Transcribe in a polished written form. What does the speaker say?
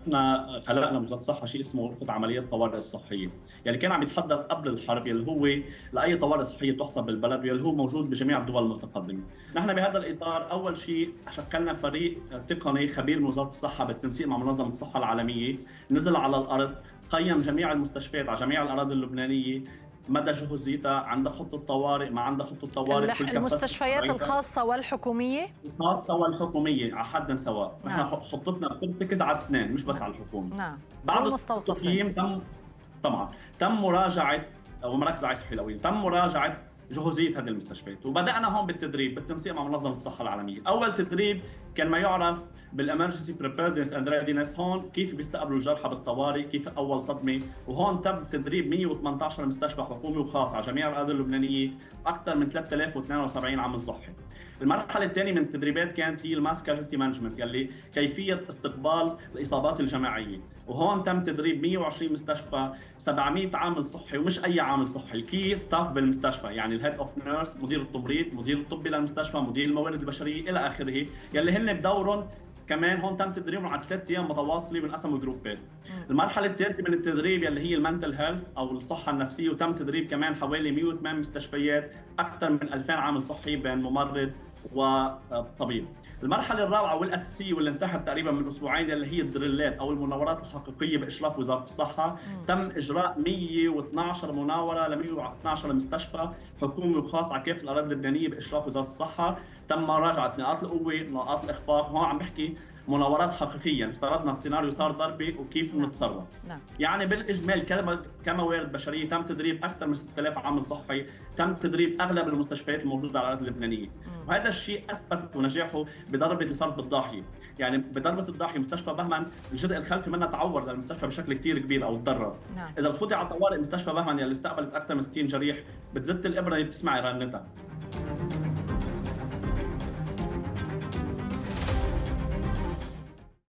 احنا خلقنا بوزاره الصحه شيء اسمه غرفه عمليات طوارئ الصحيه، يعني كان عم يتحضر قبل الحرب يلي هو لاي طوارئ صحيه تحصل بالبلد واللي هو موجود بجميع الدول المتقدمه. نحن بهذا الاطار اول شيء شكلنا فريق تقني خبير من وزاره الصحه بالتنسيق مع منظمه الصحه العالميه، نزل على الارض، قيم جميع المستشفيات على جميع الاراضي اللبنانيه، مدى جهوزيتها، عندها خطه طوارئ، ما عندها خطه طوارئ، كل المستشفيات الخاصه والحكوميه؟ الخاصة والحكومية على حد سواء، نعم. نحن خطتنا بتركز على الاثنين مش بس نعم. على الحكومة. نعم. بعد والمستوصفين التقييم طبعا تم مراجعة ومراكز الرعاية الصحية الأولية، تم مراجعة جهوزية هذه المستشفيات، وبدأنا هون بالتدريب بالتنسيق مع منظمة الصحة العالمية. أول تدريب كان ما يعرف بالامرجنسي بريبيردنس اند ريدينس، هون كيف بيستقبلوا الجرحى بالطوارئ، كيف اول صدمه، وهون تم تدريب 118 مستشفى حكومي وخاص على جميع الاراضي اللبنانيه، اكثر من 3072 عامل صحي. المرحله الثانيه من التدريبات كانت هي الماس كاجوالتي مانجمنت، يلي كيفيه استقبال الاصابات الجماعيه، وهون تم تدريب 120 مستشفى، 700 عامل صحي، ومش اي عامل صحي، الكي ستاف بالمستشفى، يعني الهيد اوف نيرس، مدير التمريض، مدير الطبي للمستشفى، مدير الموارد البشريه الى اخره، يلي هن بدورهم كمان هون تم تدريبهم على 3 ايام متواصله بانقسموا جروبات. المرحله الثالثه من التدريب يلي هي المنتل هيلث او الصحه النفسيه، وتم تدريب كمان حوالي 108 مستشفيات، اكثر من 2000 عامل صحي بين ممرض وطبيب. المرحله الرابعه والاساسيه واللي انتهت تقريبا من اسبوعين اللي هي الدريلات او المناورات الحقيقيه باشراف وزاره الصحه، تم اجراء 112 مناوره ل 112 مستشفى حكومي وخاص على كافه الاراضي اللبنانيه باشراف وزاره الصحه، تم مراجعه نقاط القوه، نقاط الاخفاق، هون عم بحكي مناورات حقيقيه، افترضنا سيناريو صار ضربه وكيف نتصرف. يعني بالاجمال كموارد بشريه تم تدريب اكثر من 6000 عامل صحي، تم تدريب اغلب المستشفيات الموجوده على الاراضي اللبنانيه، وهذا الشيء اثبت نجاحه بضربه صرف الضاحيه، يعني بضربه الضاحيه مستشفى بهمن الجزء الخلفي منها تعور للمستشفى بشكل كثير كبير او تضرر. اذا بفوتي على طوارئ مستشفى بهمن يلي استقبلت اكثر من 60 جريح، بتزت الابره اللي بتسمعي رنتها،